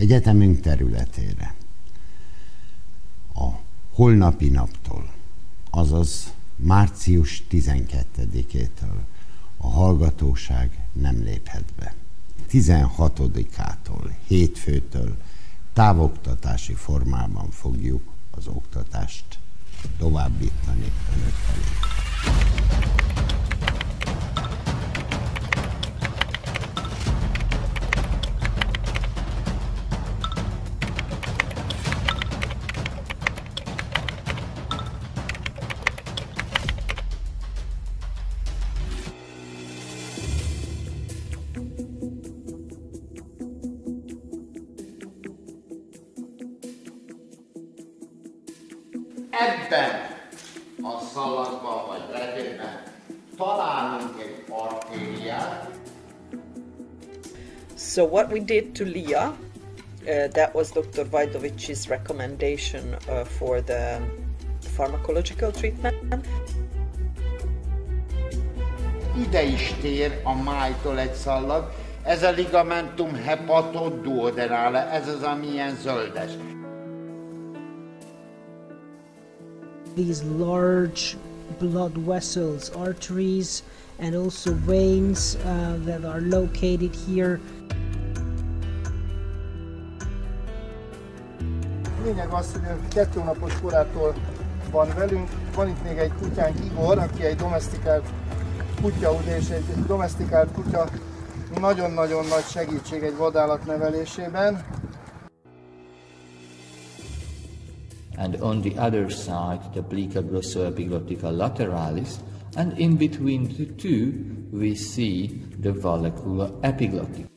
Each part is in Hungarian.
egyetemünk területére a holnapi naptól, azaz március 12-től a hallgatóság nem léphet be. 16-ától, hétfőtől távoktatási formában fogjuk az oktatást továbbítani önök felé. Ebben a szalagban vagy retében találunk egy artériát. So what we did to Lia, that was Dr. Vajdovich's recommendation for the pharmacological treatment. Ide is tér a májtól egy szallag, ez a ligamentum hepatoduodenale, ez az, ami ilyen zöldes. These large blood vessels, arteries, and also veins that are located here. Lényeg az, hogy 2 hónapos korától van velünk. Van itt még egy kutyánk, Igor, aki egy domesztikált kutya, ugye, és egy domesztikált kutya nagyon-nagyon nagy segítség egy vadállat nevelésében. And on the other side, the plica glossoepiglottica lateralis, and in between the two, we see the vallecula epiglottica.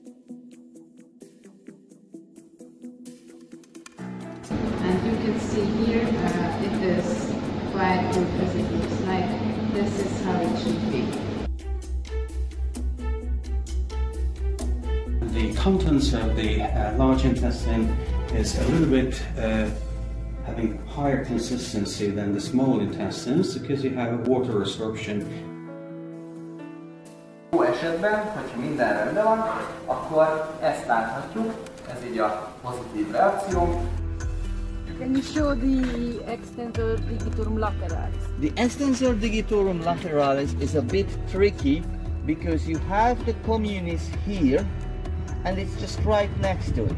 And you can see here, it is quite good as it looks like. This is how it should be. The contents of the large intestine is a little bit having higher consistency than the small intestines because you have water absorption. Jó esetben, hogyha minden rendben van, akkor ezt láthatjuk, ez így a pozitív reakció. Can you show the extensor digitorum lateralis? The extensor digitorum lateralis is a bit tricky because you have the communis here and it's just right next to it.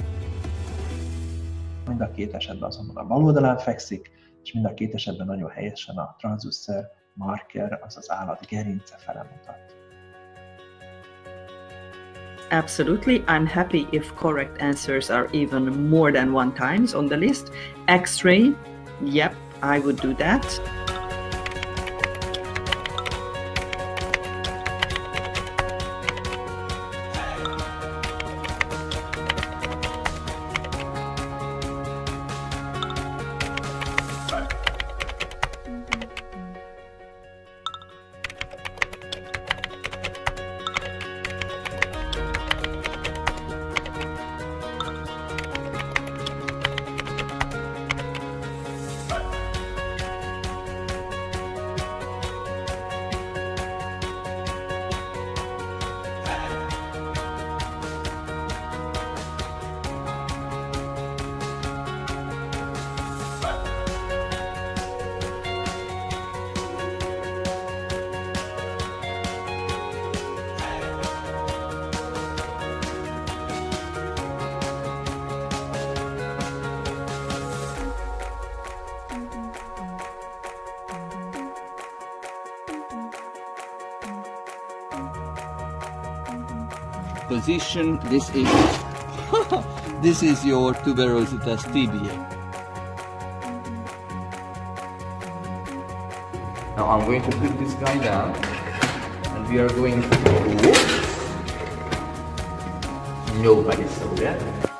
Mind a két esetben azonban a bal oldalán fekszik, és mind a két esetben nagyon helyesen a transducer marker, azaz állat gerince fele mutat. Absolutely, I'm happy if correct answers are even more than one times on the list. X-ray, yep, I would do that. Position, this is your tuberositas tibia. Now I'm going to put this guy down and we are going to... Nobody saw that.